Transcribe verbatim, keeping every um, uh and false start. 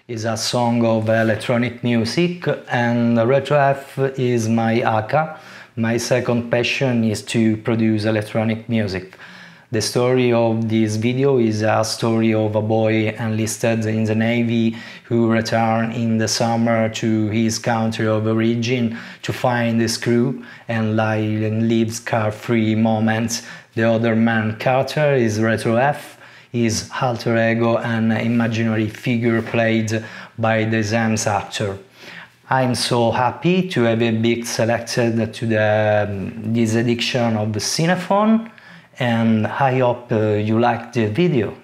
is a song of electronic music, and Retro F is my A K A. My second passion is to produce electronic music. The story of this video is a story of a boy enlisted in the Navy who returned in the summer to his country of origin to find his crew and live carefree moments. The other man, Carter, is Retro F, his alter ego, an imaginary figure played by the Sam's actor. I'm so happy to have been selected to the, this edition of the Cinephone, and I hope uh, you like the video.